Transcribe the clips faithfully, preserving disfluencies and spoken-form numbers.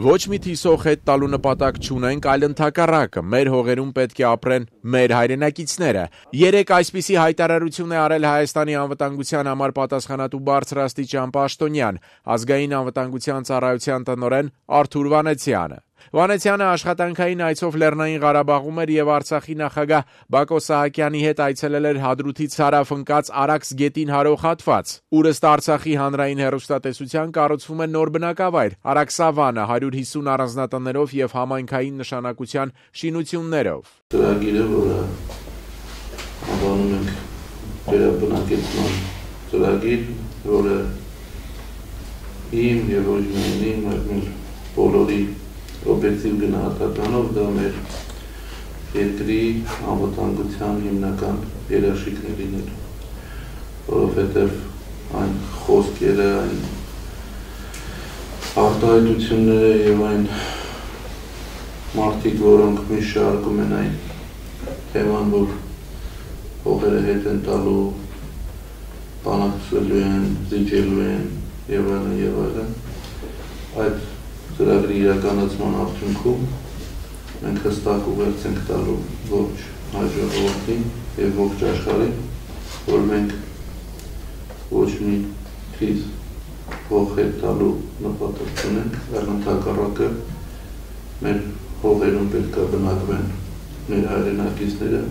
Ոչ մի թիսող հետ տալու նպատակ չունենք, այլ ընդհակառակը, մեր հողերում պետք է ապրեն մեր հայրենակիցները։ Երեկ այսպիսի հայտարարություն է արել Հայաստանի անվտանգության համար պատասխանատու բարձրաստիճան պաշտոնյան, ազգային անվտանգության ծառայության տնօրեն Արթուր Վանեցյանը։ Վանեցյանը աշխատանքային այցով Լեռնային Ղարաբաղում էր եւ Արցախի նախագահ Բակո Սահակյանի հետ այցելել էր Հադրութից հարավ ընկած Արաքս գետին հարող հատված, ուր ըստ Արցախի հանրային հեռուստատեսության կառուցվում է նոր բնակավայր, Արաքսավանը հարյուր հիսուն առանձնատներով եւ համայնքային նշանակության շինություններով։ Ծրագիրը, որը անվանում ենք վերաբնակեցման ծրագիր, որը իմ եւ ոչ միայն իմ, այլ բոլորի օբյեկտիվ գնահատականով դա մեր երկրի անվտանգության հիմնական երաշխիքներին էր, որովհետև այն խոսքերը, այն արտահայտությունները եւ այն մարդիկ, որոնք միշտ շարքում են այն թեման, որ հողերը հետ են տալու, բանակցելու են, զիջելու են եւ այլն եւ այլն, այդ ծրագրի իրականացման արդյունքում մենք հստակ ուղերձ ենք տալու ողջ հայ ժողովրդին եւ ողջ աշխարհին, որ մենք ոչ մի քիչ հող հետ տալու նպատակ ունենք, այլ ընդհակառակը մեր հողերում պետք է բնակվեն մեր հայրենակիցները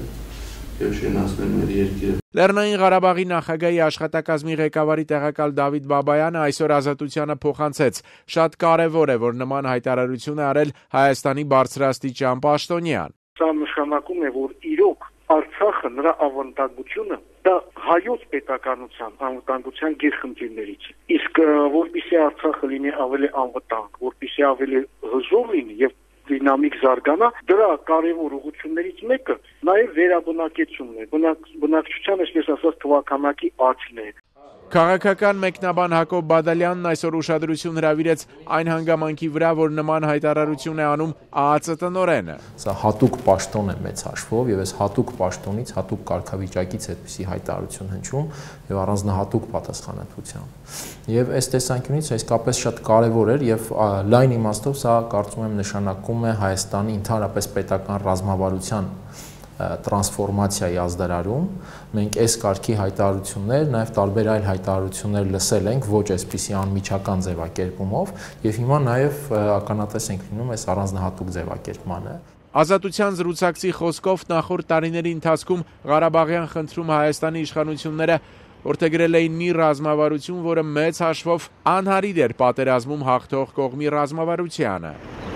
եւ շենացնեն մեր երկիրը։ Լեռնային Ղարաբաղի նախագահի աշխատակազմի ղեկավարի տեղակալ Դավիթ Բաբայանը այսօր Ազատությանը փոխանցեց. շատ կարևոր է, որ նման հայտարարություն է արել Հայաստանի բարձրաստիճան պաշտոնյան։ Սա նշանակում է, որ իրոք Արցախը, նրա անվտանգությունը դա հայոց պետականության անվտանգության գերխնդիրներից է։ Իսկ որպեսզի Արցախը լինի ավելի անվտանգ, որպեսզի ավելի հզոր լինի եւ դինամիկ զարգանա, դրա կարևոր ուղղություններից մեկը նաև վերաբնակեցումն է, բնակչության, այսպես ասած, թվականակի աճն է։ Քաղաքական մեկնաբան Հակոբ Բադալյանն այսօր ուշադրություն հրավիրեց այն հանգամանքի վրա, որ նման հայտարարություն է անում ԱԱԾ տնօրենը։ Սա հատուկ պաշտոն է մեծ հաշվով եւ այս հատուկ պաշտոնից, հատուկ կարգավիճակից այդպիսի հայտարարություն հնչում եւ առանձնահատուկ պատասխանատվությամբ։ Եվ այս տեսանկյունից իսկապես շատ կարեւոր էր եւ լայն իմաստով սա կարծում եմ նշանակում է Հայաստանի ընդհանրապես պետական ռազմավարության տրանսֆորմացիայի ազդարարում, մենք այս կարգի հայտարարություններ, նաև տարբեր այլ հայտարարություններ լսել ենք ոչ այսպիսի անմիջական ձևակերպումով եւ հիմա նաև ականատես ենք լինում այս առանձնահատուկ ձևակերպմանը։ Ազատության զրուցակցի խոսքով նախորդ տարիների ընթացքում Ղարաբաղյան խնդրում Հայաստանի իշխանությունները որդեգրել էին մի ռազմավարություն, որը մեծ հաշվով անհարիր էր պատերազմում հաղթող կողմի ռազմավարությանը։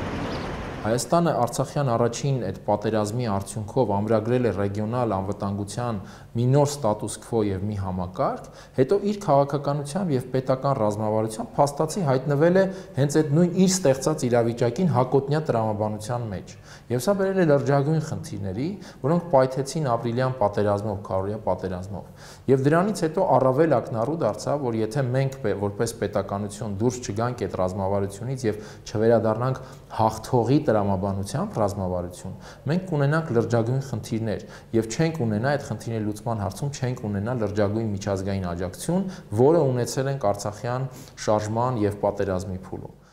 Հայաստանը Արցախյան առաջին այդ պատերազմի արդյունքով ամրագրել է ռեգիոնալ անվտանգության մի նոր ստատուս քվո եւ մի համակարգ, հետո իր քաղաքականությամբ եւ պետական ռազմավարությամբ փաստացի հայտնվել է հենց այդ նույն իր ստեղծած իրավիճակին հակոտնյա տրամաբանության մեջ։ Եվ սա բերել է լրջագույն խնդիրների, որոնք պայթեցին ապրիլյան պատերազմով, քարոզիա պատերազմով։ Եվ դրանից հետո առավել ակնառու դարձավ, որ եթե մենք որպես պետականություն դուրս չգանք այդ ռազմավարությունից եւ չվերադառնանք հաղթողի տրամաբանությամբ ռազմավարություն, մենք կունենանք լրջագույն խնդիրներ եւ չենք ունենա այդ խնդիրների լուծման հարցում չենք ունենա լրջագույն միջազգային աջակցություն, որը ունեցել ենք Արցախյան շարժման եւ պատերազմի փուլում։